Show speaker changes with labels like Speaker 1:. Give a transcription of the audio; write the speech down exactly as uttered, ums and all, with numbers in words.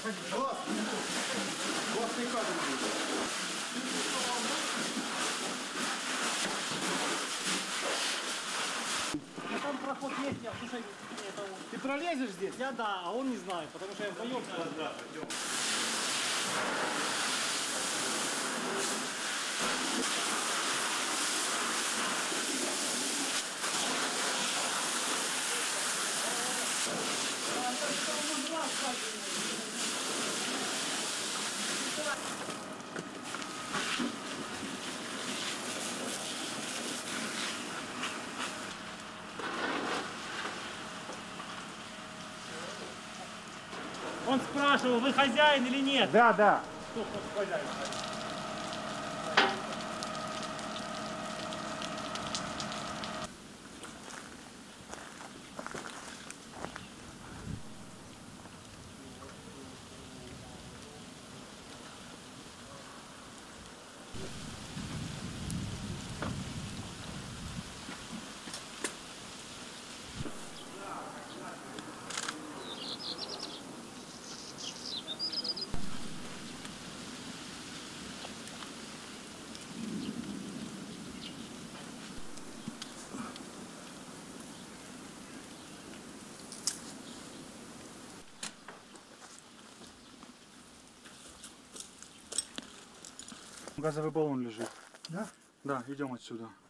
Speaker 1: Классный кадр будет.
Speaker 2: Там проход есть, я, слушай, это...
Speaker 1: Ты пролезешь здесь?
Speaker 2: Я да, а он не знает, потому что я вдвоем. Да, да, пойдем. Он спрашивал, вы хозяин или нет?
Speaker 1: Да, да.
Speaker 2: Кто хозяин?
Speaker 1: Газовый баллон лежит.
Speaker 3: Да?
Speaker 1: Да, идем отсюда.